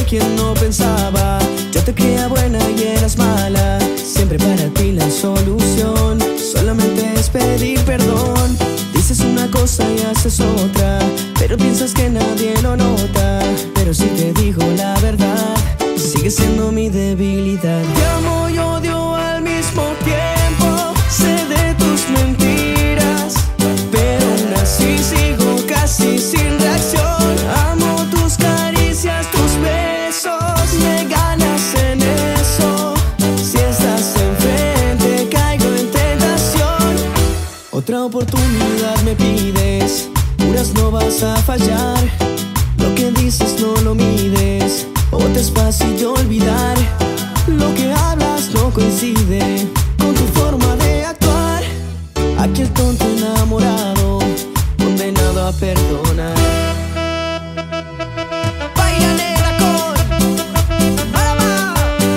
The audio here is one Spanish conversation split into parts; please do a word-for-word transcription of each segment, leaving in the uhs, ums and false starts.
quien no pensaba. Yo te creía buena y eras mala. Siempre para ti la solución solamente es pedir perdón. Dices una cosa y haces otra, pero piensas que nadie lo nota. Pero si te digo la verdad, sigue siendo mi debilidad. Te amo y odio al mismo tiempo. Sé de tus mentiras, pero aún así sigo casi sin reacción. Amo tus caricias, tus besos, me ganas en eso. Si estás enfrente caigo en tentación. Otra oportunidad me pides, juras no vas a fallar. Lo que dices no lo mides, o te es fácil de olvidar. Lo que hablas no coincide con tu forma de actuar. Aquí el tonto enamorado, condenado a perdonar. Baila negra con Alama.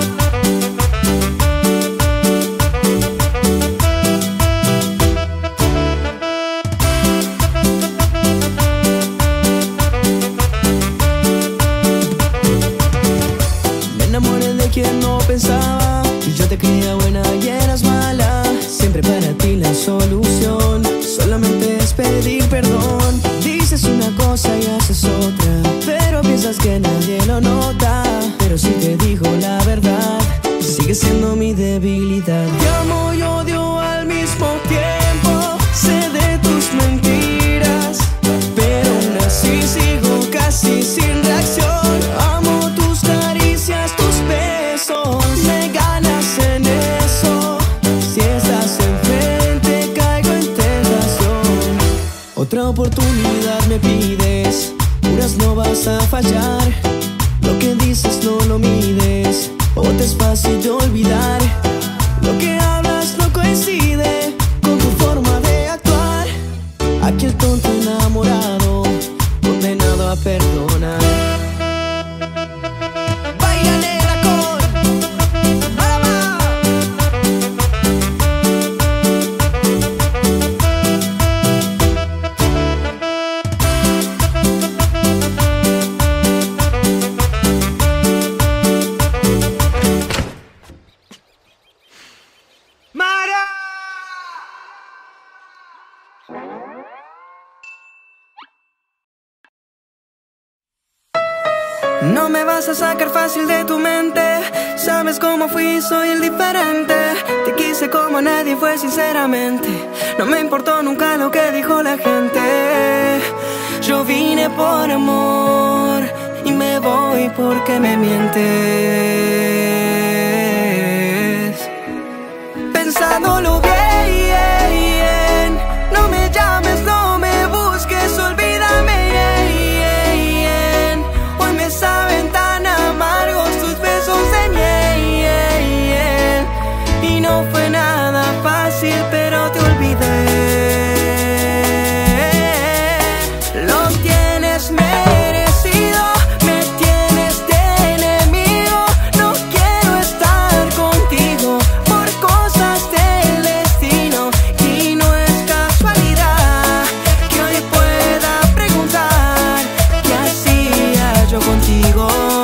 Me enamoré de quien no pensaba, y yo te creía buena y eras mala. Siempre para ti la solución solamente es pedir perdón. Dices una cosa y haces otra, pero piensas que nadie lo nota. Pero si te digo la verdad, sigue siendo mi debilidad. Te amo y odio al mismo tiempo. Sé de tus mentiras, pero aún así sigo casi sin reacción. Amo tus caricias, tus besos, me ganas en eso. Si estás enfrente caigo en tentación. Otra oportunidad me pides, juras no vas a fallar. Lo que dices no lo mides, o te es fácil de olvidar. Lo que hablas no coincide con tu forma de actuar. Aquí el tonto enamorado, condenado a perdonar. Baila negra con Alama. ¡Mara! No me vas a sacar fácil de tu mente. Sabes cómo fui, soy el diferente. Te quise como nadie fue sinceramente. No me importó nunca lo que dijo la gente. Yo vine por amor y me voy porque me mientes. Pensándolo bien, no me llames, no me busques, olvídame. Hoy me saben tan amargos tus besos de miel. Y no fue nada fácil, pero te olvidé. Lo tienes merecido, me tienes de enemigo. No quiero estar contigo por cosas del destino. Y no es casualidad que hoy pueda preguntar qué hacía yo contigo.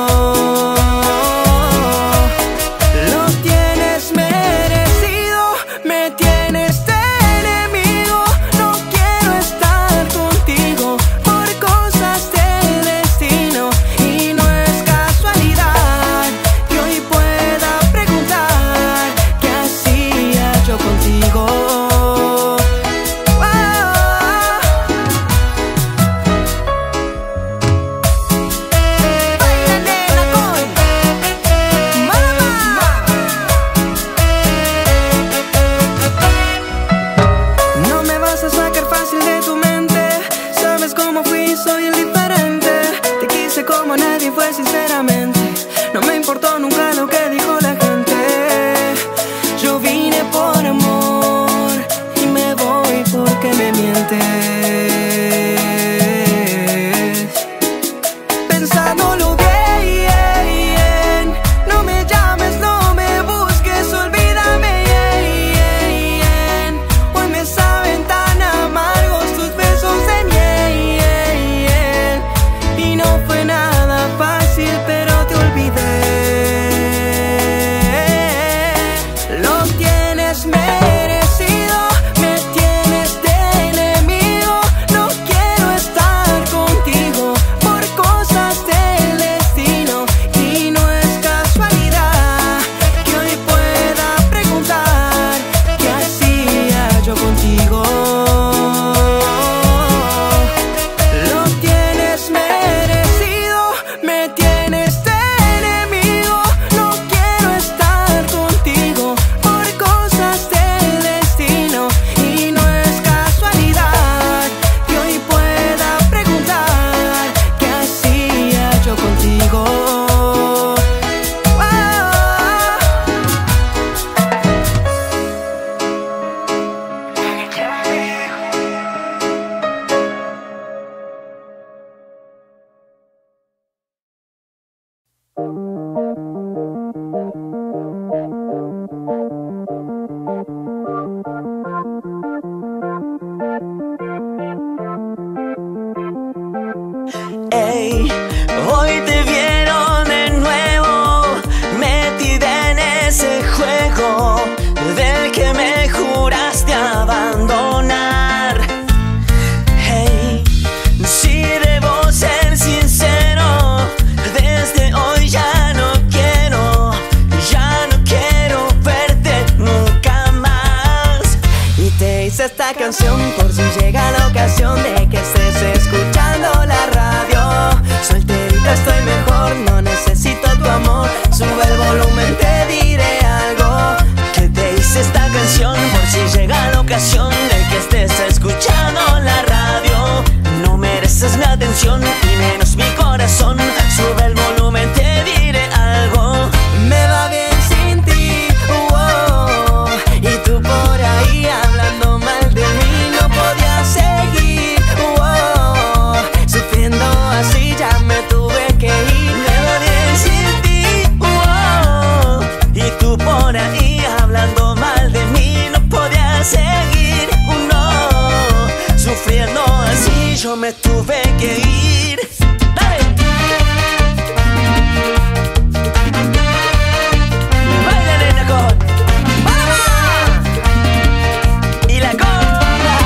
Lo tienes merecido, me tienes de enemigo. No quiero estar contigo por cosas del destino. Y no es casualidad que hoy pueda preguntar qué hacía yo contigo. Baila negra con Alama. No me vas a sacar fácil de tu mente. Sabes cómo fui, soy el diferente. Te quise como nadie fue sinceramente. No me importó nunca lo que dijo la gente. Yo vine por amor y me voy porque me mientes. Pensándolo bien, no me llames, no me busques, olvídame. Hoy me saben tan amargos tus besos de miel. Y no fue nada fácil, canción por si llega la ocasión de que estés escuchando la radio. Solterita estoy mejor, no necesito tu amor. Sube el volumen, te diré algo. Que te hice esta canción por si llega la ocasión de que estés escuchando la radio. No mereces mi atención y menos mi corazón. Sube el volumen, te diré algo. Me va bien sin ti, oh, y tú por ahí hablando mal de mí. No podía seguir, oh, sufriendo así ya me tuve que ir. Me va bien sin ti, oh, y tú por ahí hablando mal de mí. No podía seguir, no, sufriendo así yo me tuve que ir. ¡Dale! ¡Baila, nena, con Panamá! Y la conga.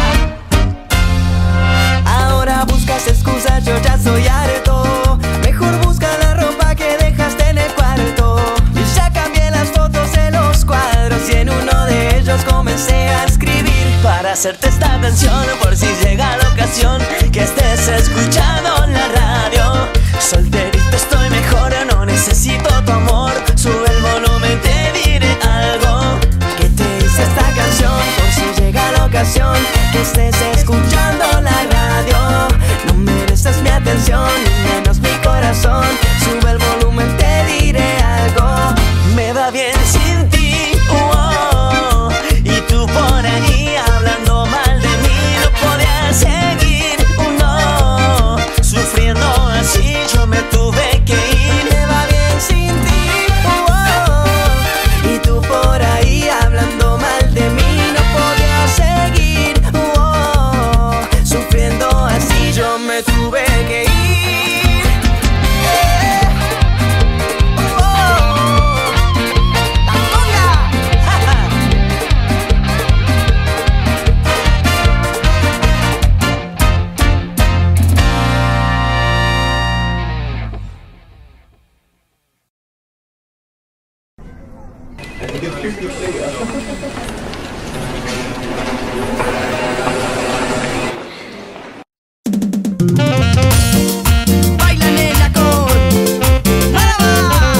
Ahora buscas excusas, yo ya soy harto. Mejor busca la ropa que dejaste en el cuarto. Y ya cambié las fotos de los cuadros y en uno de ellos comencé a escribir para hacerte esta canción por si llega la ocasión que estés escuchando la radio. Solterito estoy mejor, no necesito tu amor. Sube el volumen, te diré algo. Que te hice esta canción por si llega la ocasión que estés escuchando la radio. No mereces mi atención ni menos mi corazón. Sube el volumen, te diré algo. Me va bien sin ti, oh, y tú por ahí hablando mal de mí. No podía seguir, no, sufriendo así yo me tuve que ir. Me va bien sin ti, oh, y tú por ahí hablando mal de mí. No podía seguir, oh, sufriendo así yo me tuve que ir. Eh, oh, la conga. Baila, nena, con Panamá.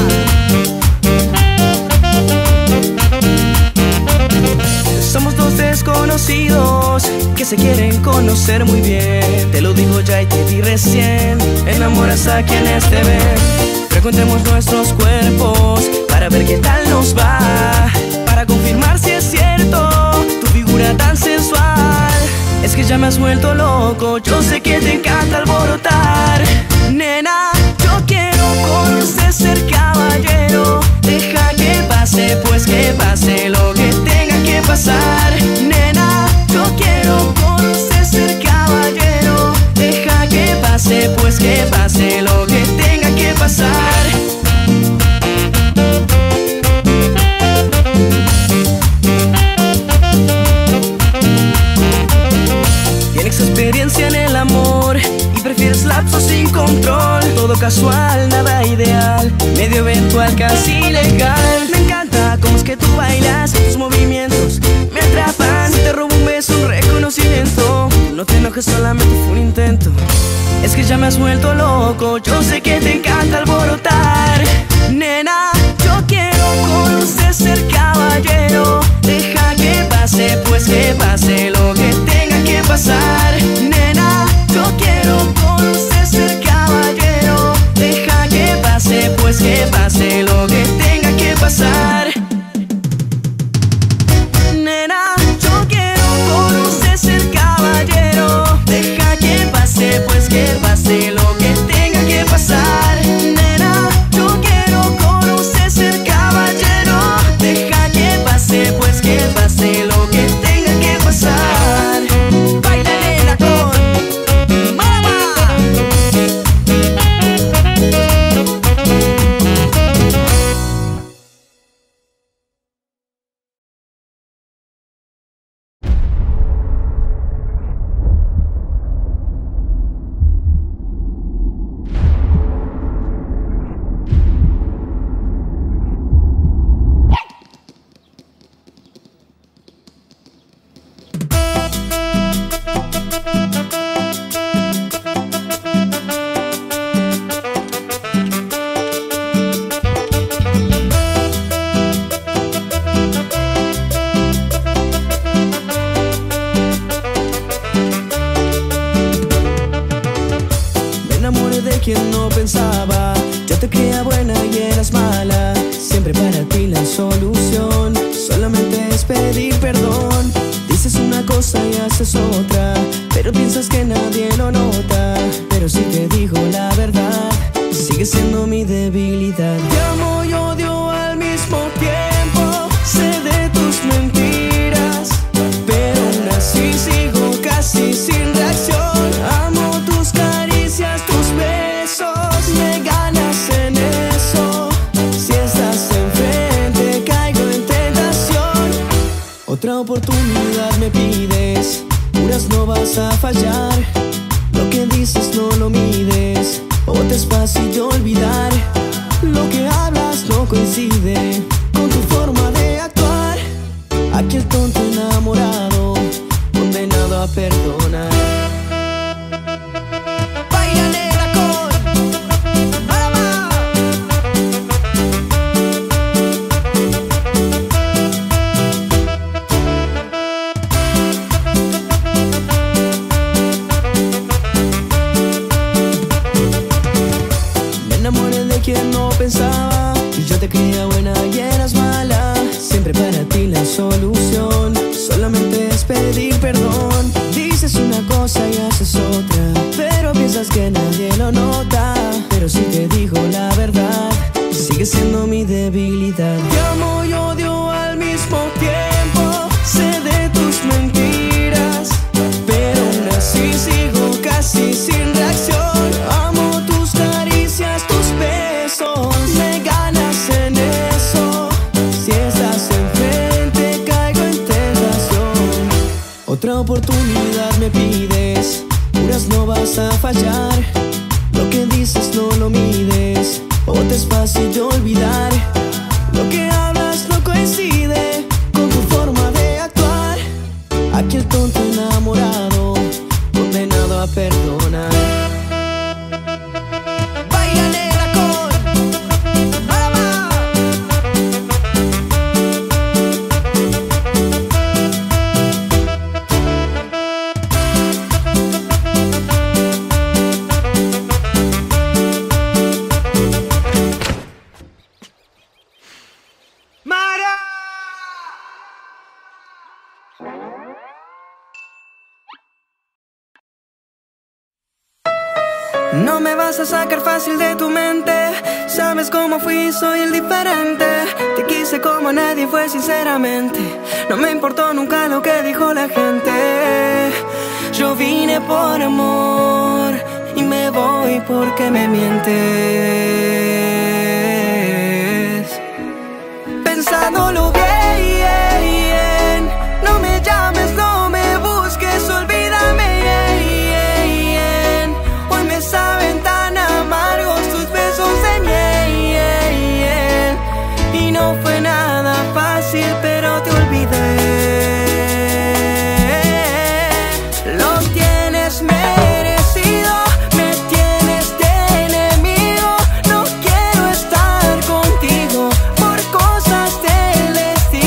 Somos dos desconocidos que se quieren conocer muy bien. Te lo digo ya y te vi recién. Enamoras a quienes te ven. Frecuentemos nuestros cuerpos para ver qué tal nos va, para confirmar si es cierto tu figura tan sensual. Es que ya me has vuelto loco, yo sé que te encanta alborotar. Nena, yo quiero conocer, ser caballero. Deja que pase, pues que pase lo que tenga que pasar. Nena, yo quiero conocer, ser caballero. Deja que pase, pues que pase lo que tenga que pasar. Tienes experiencia en el amor y prefieres lapsos sin control. Todo casual, nada ideal, medio eventual, casi legal. Me encanta cómo es que tú bailas, tus movimientos me atrapan. Te robo un beso, un reconocimiento. No te enojes, solamente fue un intento. Es que ya me has vuelto loco, yo sé que te encanta alborotar. Nena, yo quiero conocer, ser caballero. Deja que pase, pues que pase lo que tenga que pasar. Nena, yo quiero conocer, ser caballero. Deja que pase, pues que pase lo que tenga que pasar. Nena, yo quiero conocer, ser caballero. Deja que pase, pues que pase lo que tenga que pasar. Nena, yo quiero conocer, ser caballero. Deja que pase, pues que pase lo que tenga que pasar. Báilale. quien no pensaba. Yo te creía buena y eras mala. Siempre para ti la solución solamente es pedir perdón. Dices una cosa y haces otra, pero piensas que nadie lo nota. Pero si te digo la verdad, sigue siendo mi debilidad. Te amo y odio al mismo tiempo. Sé de tus mentiras, pero aún así sigo casi sin reacción. Amo tus caricias, tus besos, me ganas en eso. Si estás enfrente caigo en tentación. Otra oportunidad me pides, juras no vas a fallar. Lo que dices no lo mides, o te es fácil de olvidar. Lo que hablas no coincide con tu forma de actuar. Aquí el tonto enamorado, condenado a perdonar. Baila negra con Alama. Me enamoré de quien no pensaba. Yo te creía buena y eras mala. Siempre para ti la solución solamente es pedir perdón. Dices una cosa y haces otra, pero piensas que nadie lo nota. Pero si te digo la verdad, sigue siendo mi debilidad. Te amo y odio al mismo tiempo. Sé de tus mentiras, pero aún así sigo casi sin reacción. Amo tus caricias, tus besos, me ganas en eso. Si estás enfrente caigo en tentación. Otra oportunidad me pides, juras no vas a fallar. Lo que dices no lo mides, o te es fácil de olvidar. Lo que hablas no coincide con tu forma de actuar. Aquí el tonto enamorado, condenado a perdonar. Baila negra con Alama. ¡Mara! No me vas a sacar fácil de tu mente. Sabes cómo fui, soy el diferente. Te quise como nadie fue sinceramente. No me importó nunca lo que dijo la gente. Yo vine por amor y me voy porque me mientes. Pensándolo bien, no me llames, no me busques, olvídame. Hoy me saben tan amargos tus besos de miel. Y no fue nada fácil, pero te olvidé. Lo tienes merecido, me tienes de enemigo. No quiero estar contigo por cosas del destino.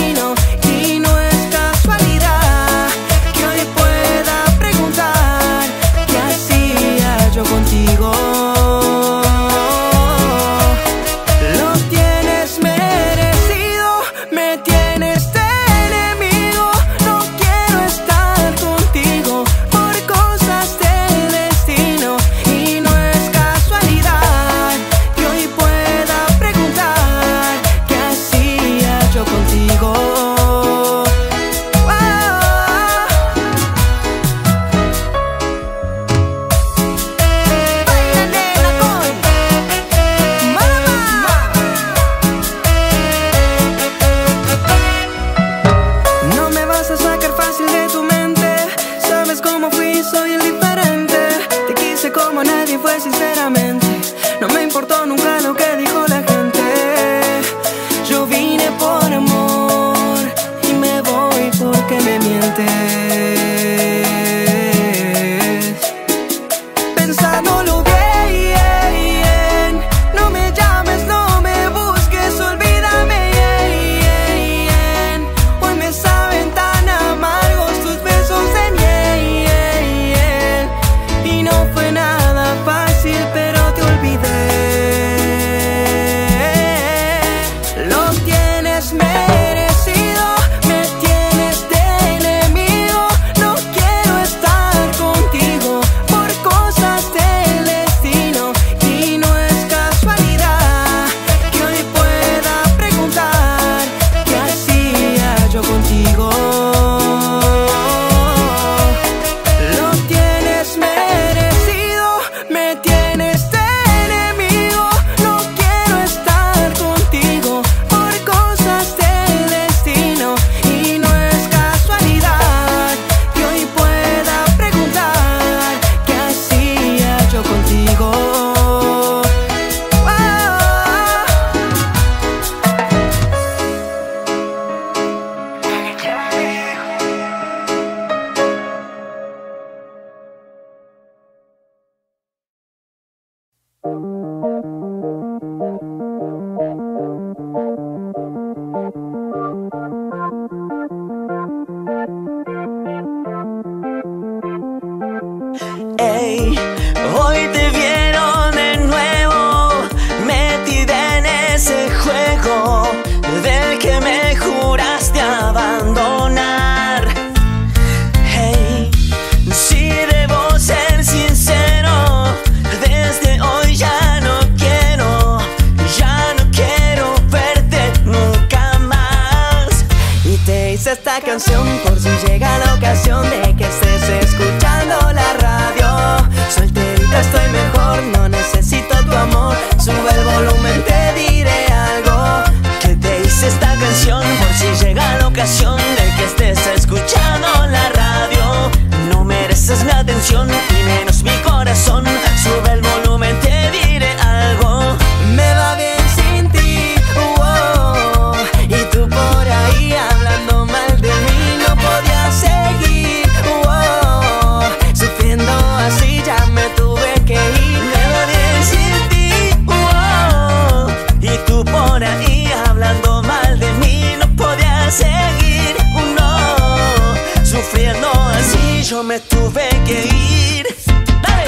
ti. Hoy te vieron de nuevo, metida en ese juego del que me juraste abandonar. Hey, si debo ser sincero, desde hoy ya no quiero, ya no quiero verte nunca más. Y te hice esta canción por si llega la ocasión de que estés escuchando la radio. Solterita estoy mejor, no necesito tu amor. Sube el volumen, te diré algo. Que te hice esta canción por si llega la ocasión de que estés escuchando la radio. No mereces mi atención y menos mi corazón. Sube el volumen, te diré algo. Me va bien sin ti, oh, y tú por ahí hablando mal de mí. No podía seguir, oh, sufriendo así ya me tuve que ir. Me va bien sin ti, oh, y tú por ahí hablando mal de mí. No podía seguir, no, sufriendo así yo me tuve que ir. ¡Dale!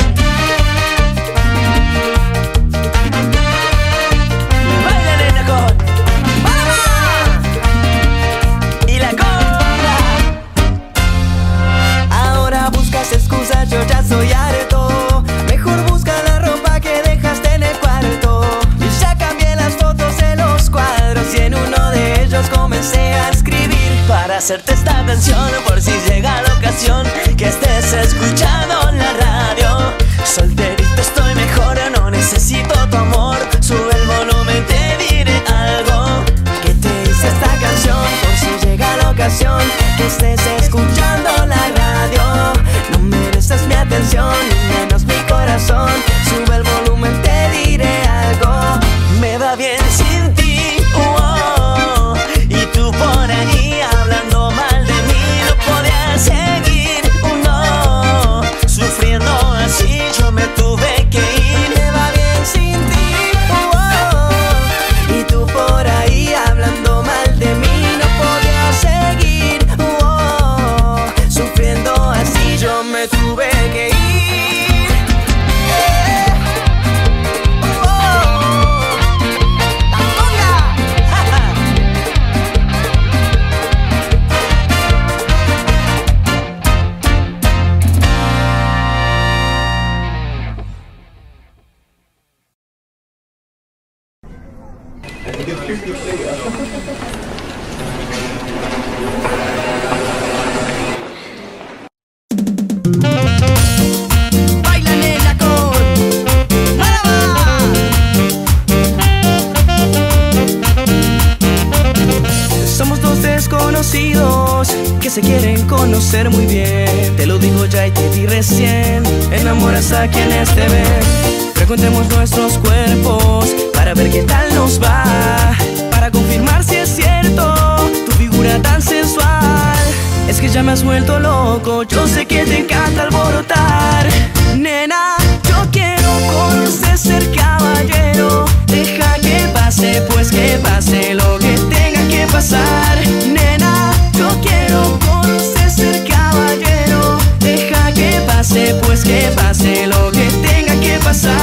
¡Baila, nena, con Panamá! Y la conga. Ahora buscas excusas, yo ya soy harto. Mejor busca la ropa que dejaste en el cuarto. Y ya cambié las fotos de los cuadros y en uno de ellos comencé a escribir para hacerte esta canción por si llega la ocasión que estés escuchando la radio. Solterito estoy mejor, no necesito tu amor. Sube el volumen, te diré algo. Que te hice esta canción por si llega la ocasión que estés escuchando la radio. No mereces mi atención ni menos mi corazón. Sube el volumen, te diré algo. Me va bien sin ti, oh, y tú por ahí hablando mal de mí. No podía seguir, no, sufriendo así yo me tuve que ir. Me va bien sin ti, oh, y tú por ahí hablando mal de mí. No podía seguir, oh, sufriendo así yo me tuve que ir. Eh, oh, la conga. Baila, nena, con Panamá. Somos dos desconocidos que se quieren conocer muy bien. Te lo digo ya y te vi recién. Enamoras a quienes te ven. Frecuentemos nuestros cuerpos para ver qué tal nos va, para confirmar si es cierto tu figura tan sensual. Es que ya me has vuelto loco, yo sé que te encanta alborotar. Nena, yo quiero conocer ser caballero. Deja que pase, pues que pase lo que tenga que pasar. Nena, yo quiero conocer ser caballero. Deja que pase, pues que pase lo que tenga que pasar.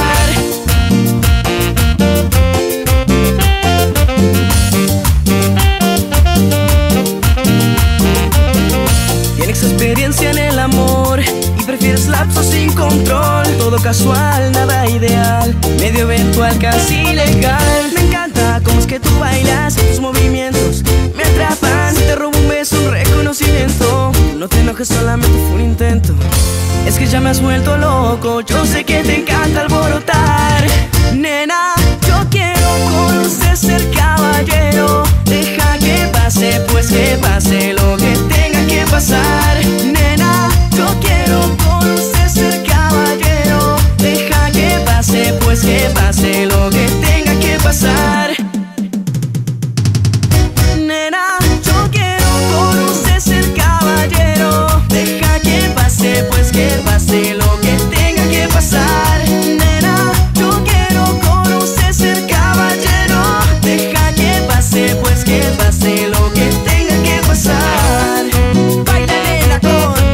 Tienes experiencia en el amor y prefieres lapsos sin control. Todo casual, nada ideal, medio eventual, casi legal. Me encanta cómo es que tú bailas, tus movimientos me atrapan. Te robo un beso, un reconocimiento. No te enojes, solamente fue un intento. Es que ya me has vuelto loco, yo sé que te encanta alborotar. Nena, yo quiero conocer ser caballero. Deja que pase, pues que pase lo que tenga que pasar. Nena, yo quiero conocer ser caballero. Deja que pase, pues que pase lo que tenga que pasar. Nena, yo quiero conocer ser caballero. Deja que pase, pues que pase lo que tenga que pasar. Nena, yo quiero conocer ser caballero. Deja que pase, pues que pase lo que tenga que pasar. Baila, nena, con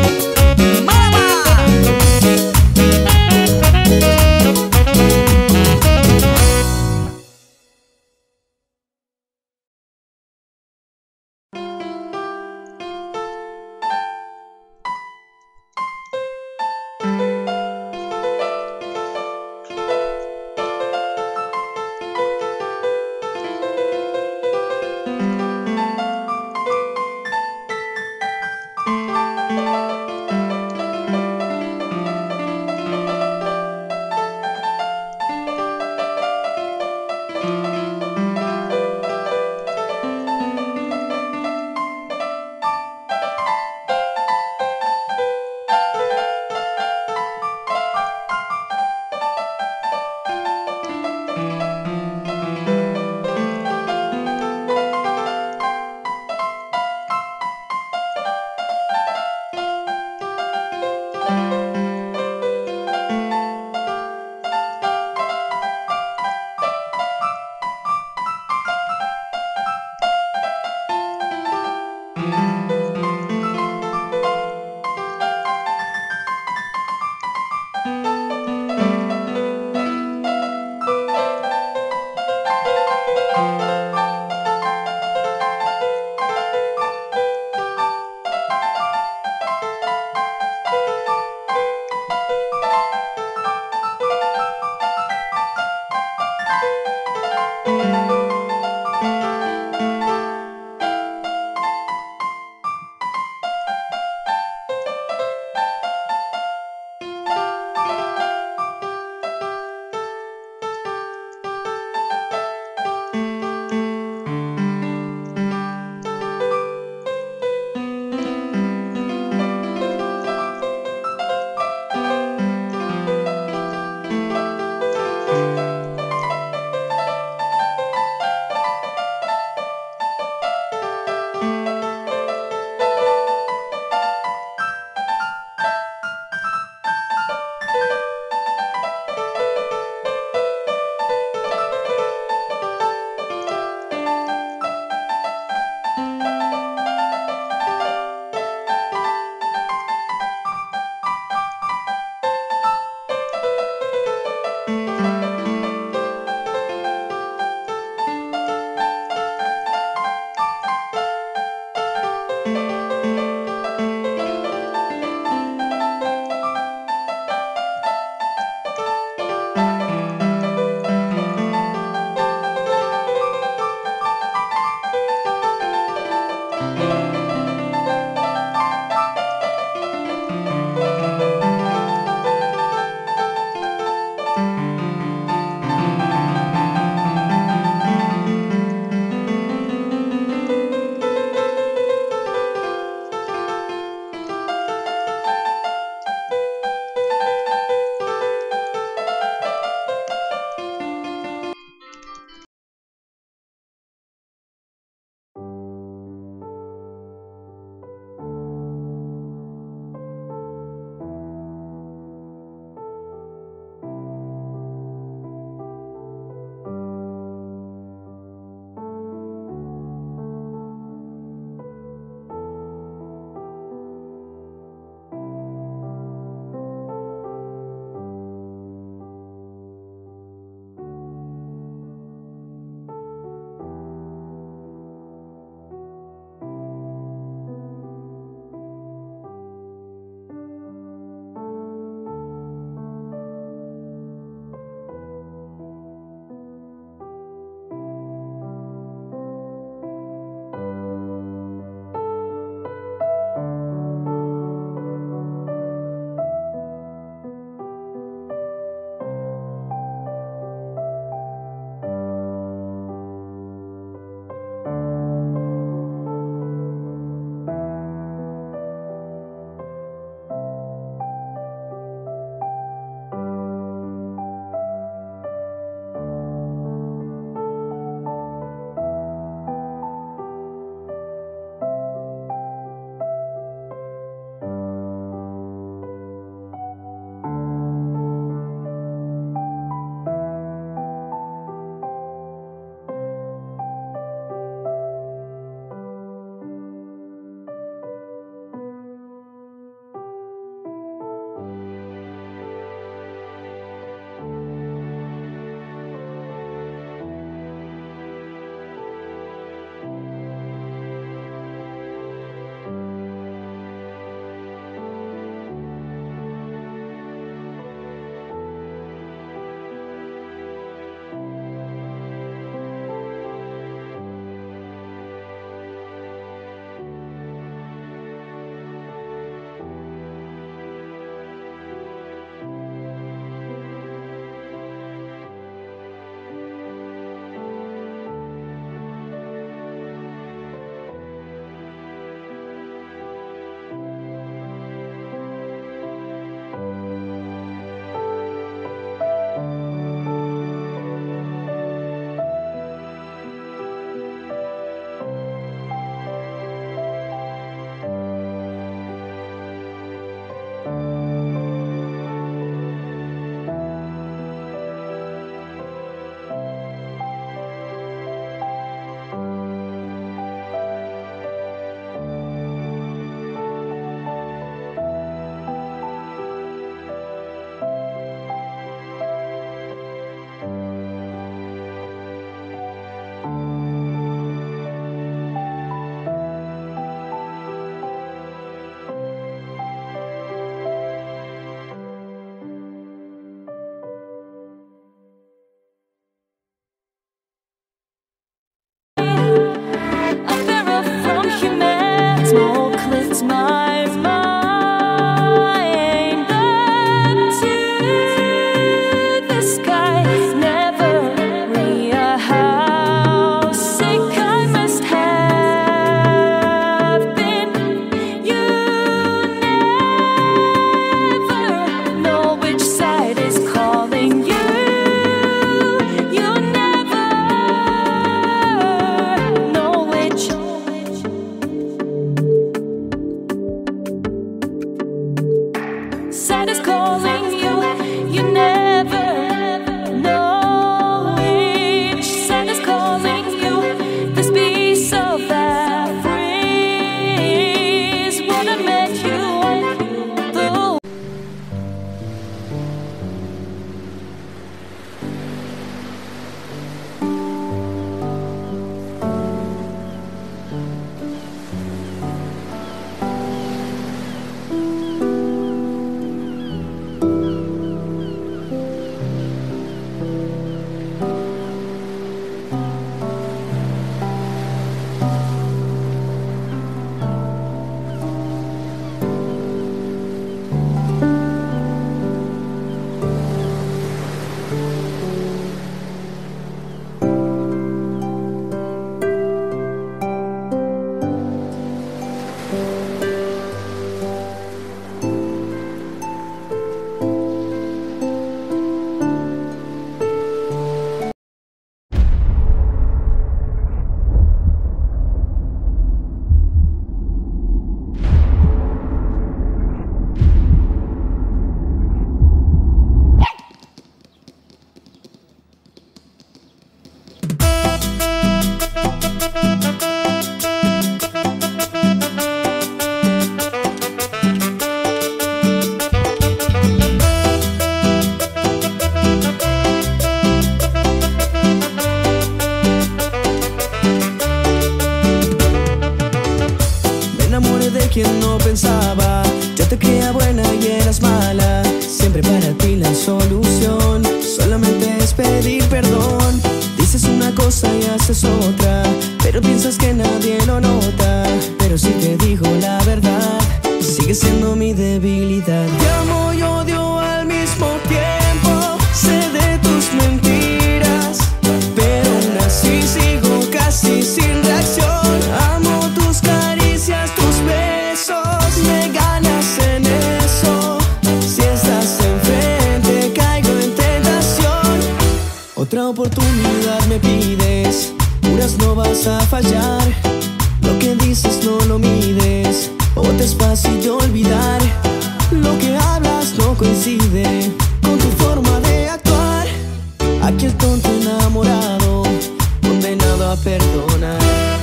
fallar. Lo que dices no lo mides, o te es fácil de olvidar. Lo que hablas no coincide con tu forma de actuar. Aquí el tonto enamorado, condenado a perdonar.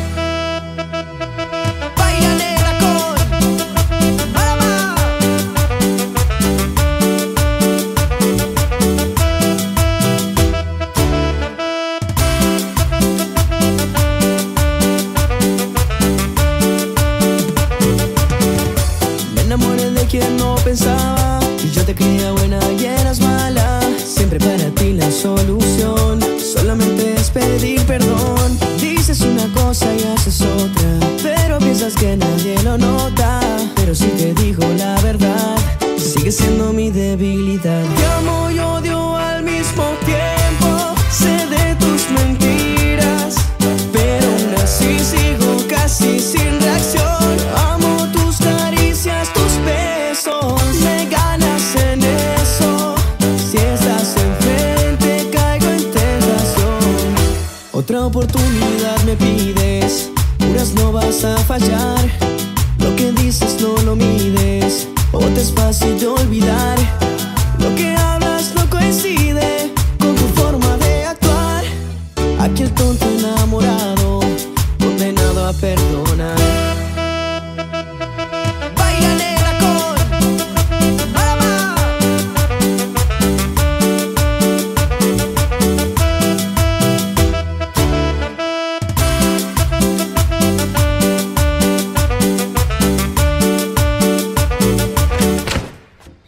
Baila negra con Alama. Me enamoré de quien no pensaba, y yo te creía buena y eras mala. Siempre para ti la solución solamente es pedir perdón. Dices una cosa y haces otra, pero piensas que nadie lo nota. Pero si te digo la verdad, sigue siendo mi debilidad. Te amo y odio al mismo tiempo, sé de tus mentiras, pero aún así sigo casi sin reacción. Amo tus caricias, tus besos, me ganas en eso. Si estás enfrente caigo en tentación. Otra oportunidad me pides, juras no vas a fallar. Lo que dices no lo mides, o te es fácil de olvidar. Lo que hablas no coincide con tu forma de actuar. Aquí el tonto enamorado, condenado a perdonar. Baila negra con Alama.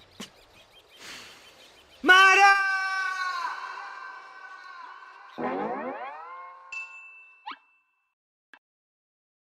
Mara.